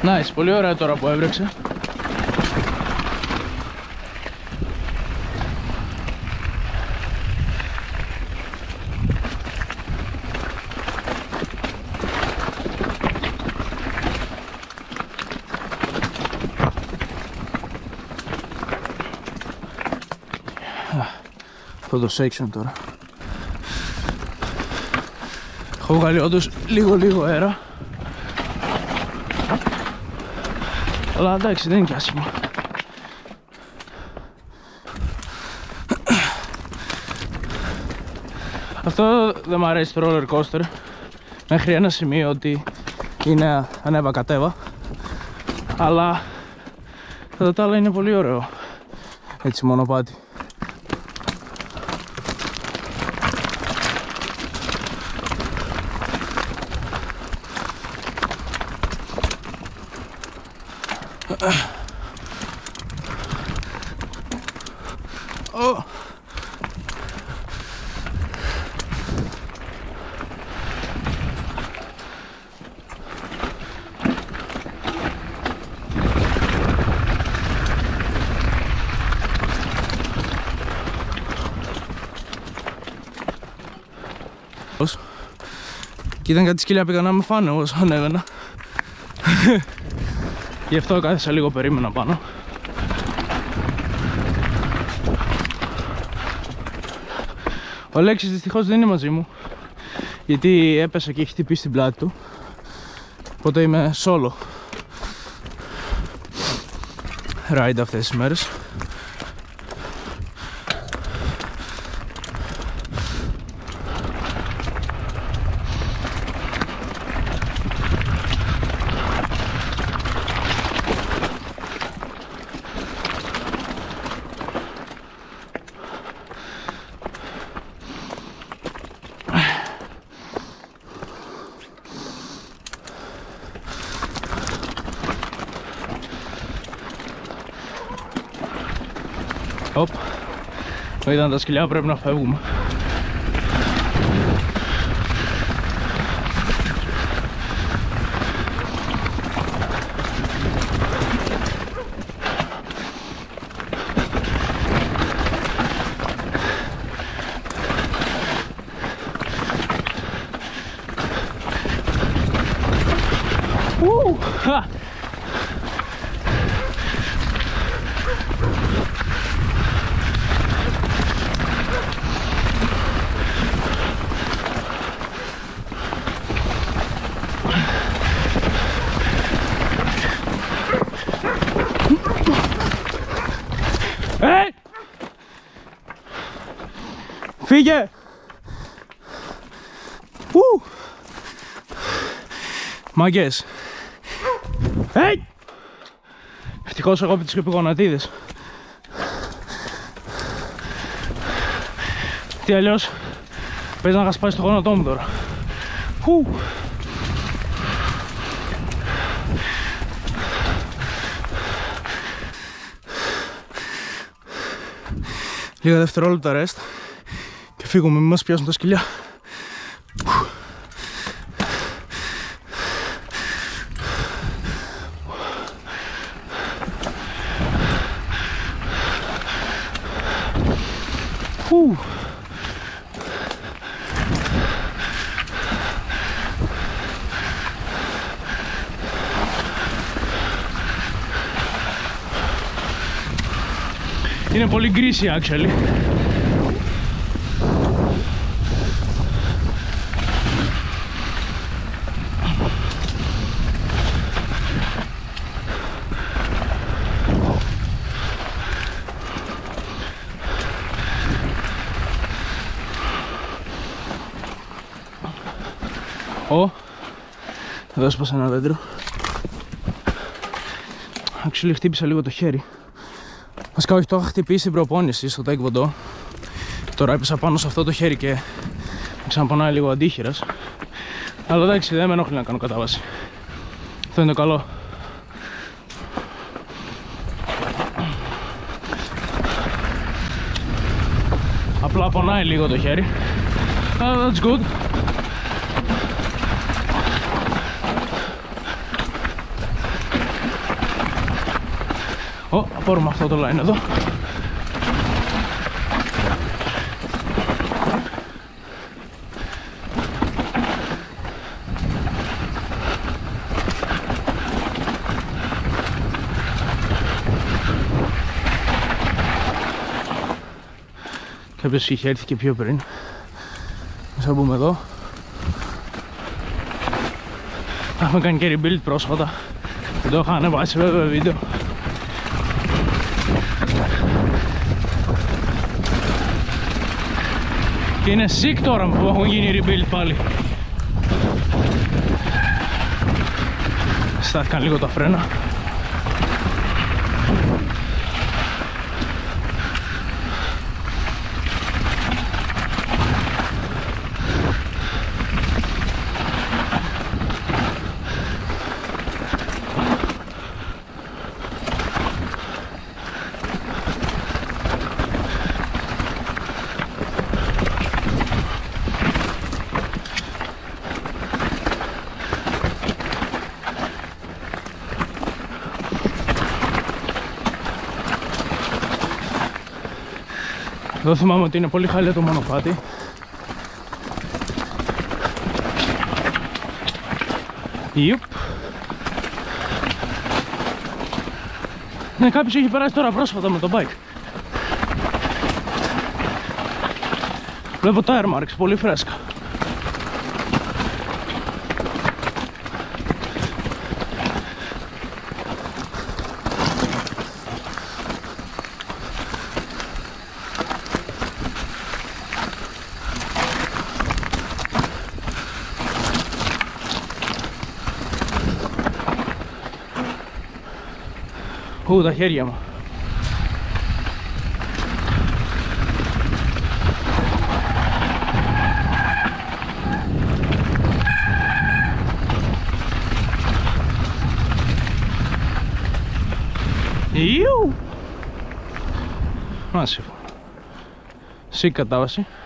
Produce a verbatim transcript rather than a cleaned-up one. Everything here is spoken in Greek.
Nice, πολύ ωραία τώρα που έβρεξε. Αυτό το section τώρα. Έχω βγάλει όντως λίγο λίγο αέρα. Αλλά εντάξει, δεν είναι και άσχημα. Αυτό δεν μ' αρέσει το roller coaster. Μέχρι ένα σημείο ότι είναι ανέβα κατέβα. Αλλά κατά τα άλλα είναι πολύ ωραίο. Έτσι μονοπάτι. Oh. Και ήταν κάτι σκύλια πήγα να με φάνε όσο ανέβαινα. Γι' αυτό κάθισα λίγο, περίμενα πάνω. Ο Λέξης δυστυχώς δεν είναι μαζί μου, γιατί έπεσα και έχει χτυπήσει την πλάτη του. Οπότε είμαι solo ride αυτές τις μέρες. Οπ, είδαν τα σκυλιά, πρέπει να φεύγουμε. Ου, χα! Ε! Φύγε! Ου! Μαγκές! Ε! Ευτυχώς εγώ πέτυχα επί γονατίδες. Τι αλλιώς παίζει να χασπάσει το γόνατό μου τώρα. Ου! Λίγα δευτερόλεπτα rest και φύγουμε, μην μας πιάσουν τα σκυλιά. Φου. Είναι πολύ γκρίσι actually. Ω, εδώ έσπασα ένα δέντρο. Actually χτύπησα λίγο το χέρι. Βασικά όχι, το είχα χτυπήσει στην προπόνηση στο taekwondo. Τώρα έπεσα πάνω σε αυτό το χέρι και με ξαναπονάει λίγο αντίχειρας. Αλλά εντάξει, δεν με ενοχλεί να κάνω κατάβαση. Αυτό είναι το καλό. Απλά πονάει λίγο το χέρι. Uh, that's good. Ω, απόρρουμε αυτό το line εδώ. Κάποιος είχε έρθει και πιο πριν. Θα μπούμε εδώ. Έχουμε κάνει και rebuild πρόσφατα. Δεν το είχα ανεβάσει βέβαια βίντεο. Και είναι sick τώρα που έχουν γίνει rebuild πάλι. Στάθηκαν λίγο τα φρένα. Εδώ θυμάμαι ότι είναι πολύ χαλιά το μονοπάτι. Ιουπ. Ναι, κάποιος έχει περάσει τώρα πρόσφατα με το bike. Βλέπω tire marks, πολύ φρέσκα. Ου, τα χέρια μου. Ιου! Μάσιφο. Σι κατάβαση.